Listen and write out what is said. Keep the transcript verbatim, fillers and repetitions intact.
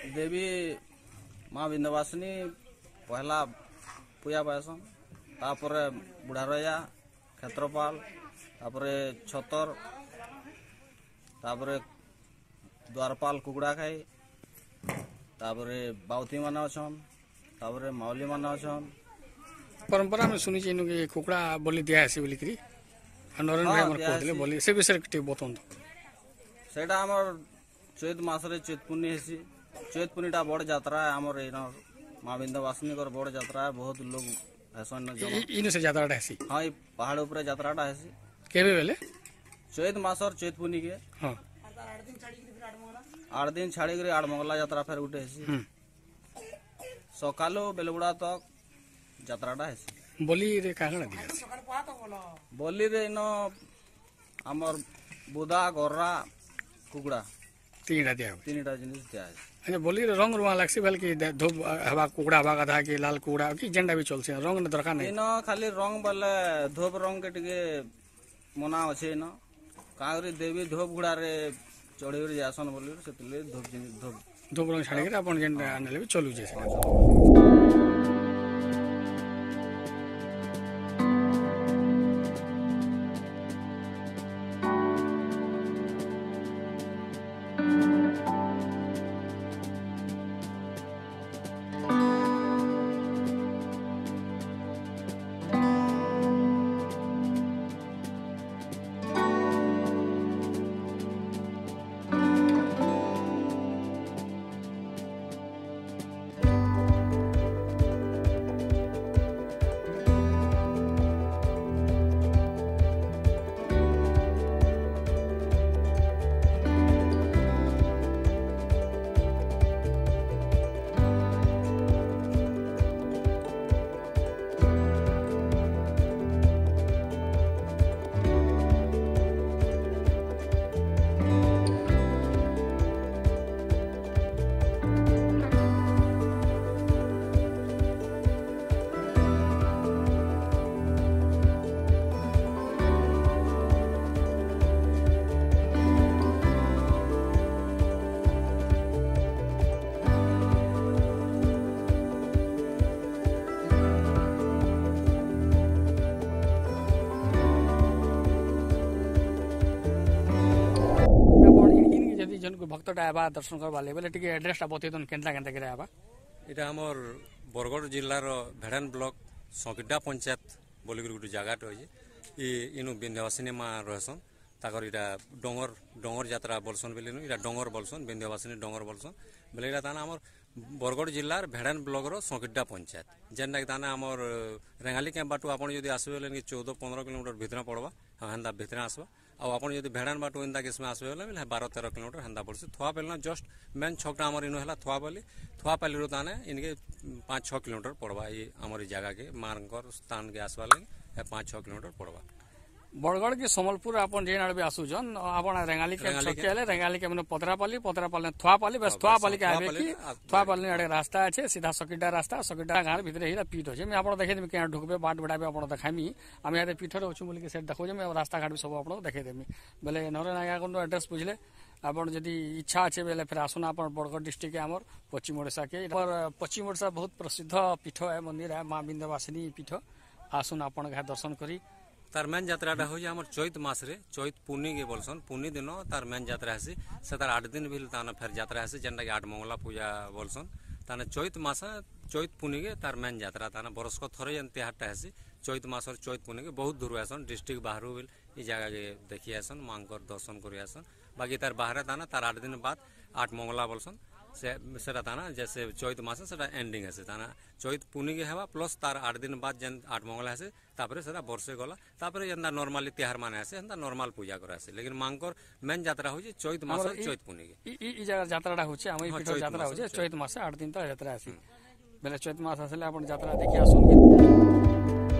देवी माँ विंध्यवासिनी पहला पूजा पाएसन तापर बुढ़ारया क्षेत्रपाल तापर छतर तापर द्वारपाल कुकुड़ा खाई तापर बाउती मान अच्छन तापर माउली मान अच्छन। परंपरा में सुनी चाहिए कि कुकुड़ा बलि दिया है बोलिकी नरेंद्र भाई हमर कहले बोली से विषय टे बतंतु। सेटा हमर चैत मासरे चैत पुन्नी हेसी चैत पुन्नीटा बड़ यात्रा है हमर इन माँ विंध्यवासिनी कर बड़ यात्रा है बहुत लोग हेसन इन से यात्राटा हेसी। हाँ ये पहाड़ ऊपर यात्राटा हेसी केबे बेले चैत मासर चैत पुन्नी के हां आठ दिन छाड़ी कर आठ मंगला यात्रा फेर उठे हेसी सकालो बेलबुड़ा तक यात्राटा हेसी। बोली रे कागण दिया बोली रे इन हमर बुदा गोर्रा कुकुड़ा तीनटा दिया तीनटा जिनिस दिया है। अच्छा बोली रे रंग रुआ लागसी बेल कि धूप हवा कुकुड़ा हवा कथा कि लाल कुकुड़ा कि जेंडा भी चलছে रंग न दरकार नहीं इन खाली रंग बोले धूप रंग के टिके मना अच्छे इन कागरी देवी धूप गुड़ा रे चढ़ी जासन बोली से धूप धूप धूप रंग छाड़ी के अपन जेंडा आनले भी चलू जे जन को भक्तटा आबा दर्शन करबा ले बोले टिके एड्रेसटा बते दन केनता केनता करे आबा। एटा हमर बरगढ़ जिल्लार भेड़ान ब्लॉक सकिड्डा पंचायत बोलिक गोटे जगह होजे इ इनु विंध्यवासिनी माँ रहसन ताकर इटा डोंगर डोंगर यात्रा बोलसन बेले इटा डोंगर बोलसन विंध्यवासिनी डोंगर बोलसन बेले इटा ताना हमर बरगढ़ जिल्लार भेड़ान ब्लॉक रो सकिड्डा पंचायत जेनटा कि ताना हमर रेंगाली कैंप बाटू आपण जदि आसबे बेले चौदह पंद्रह किलोमीटर भितर पड़वा हेंदा भितर आसबा आप जब भेड़ान बाटू एंता किसमें आसबे बेले बारह तेरह किलोमीटर हेंदा पड़सी थुआ पेलना जस्ट मेन छकटा आमर इन है थुआ पाली थुआ पाली रो ताने इनके पाँच छः किलोमीटर पड़वा ये आमर जगह के मारकर स्थान के आसवा लगे पाँच छः किलोमीटर पड़वा। बरगढ़ के समलपुर अपन जेन आड़े आसुजन अपन रेंगाली के छके आले रेंगाली के मने पतरापाली पतरापाली थुआपाली बस थुआपाली के आबे की थुआपाली आड़े रास्ता আছে सीधा सकिड्डा रास्ता सकिड्डा गार भीतर हिरा पीठ होचे मैं आपण देखे देमी के ढुकबे बाट बडाबे आपण देखामी हम याते पीठ रे होछु बोली के सेट देखो जे मैं रास्ता घाट सब आपण देखे देमी बेले नरे नागा कोन एड्रेस बुझले आपण जदी इच्छा আছে बेले फिर आसुना आपण बरगढ़ डिस्ट्रिक्ट के हमर पश्चिम ओडिसा के पर पश्चिम ओडिसा बहुत प्रसिद्ध पीठ है मंदिर है माँ विंध्यवासिनी पीठ आसुन आपण घा दर्शन करी तार मेन यात्राटा हो आम चैत मसरे चैत पुन्नी के बोलसन पुन्नी दिन तार मेन यात्रा हेसी से तार आठ दिन भी ताना फेर यात्रा हेसी जेनटा कि आठ मंगला पूजा बोलसन ताना चैत मास चैत पुन्नी के तार मेन यात्रा ताना बरस को थरे एन तिहारटा हेसी चैत मासर चैत पुन्नी के बहुत दूर आसन डिस्ट्रिक्ट बाहर भी ई जगह के देखी आसन मांकर दर्शन कर आसन बाकी तार बाहर ताना तार आठ दिन बाद आठ मंगला बोलसन से सेटा ताना जैसे चैत मास सेटा एंडिंग हेसे ताना चैत पुन्नी के हेबा प्लस तार आठ दिन बाद जेन आठ मंगला हेसे तापरे सेटा वर्षे गला तापरे जेंदा नॉर्मली तिहार माने हेसे एंदा नॉर्मल पूजा करा हेसे लेकिन मांकर मेन यात्रा होजे चैत मास चैत पुन्नी के ई ई जगह यात्राटा होचे हम ई पीठ यात्रा होचे चैत मास आठ दिन तक यात्रा हेसी बेले चैत मास आसले आपण यात्रा देखि आसुन।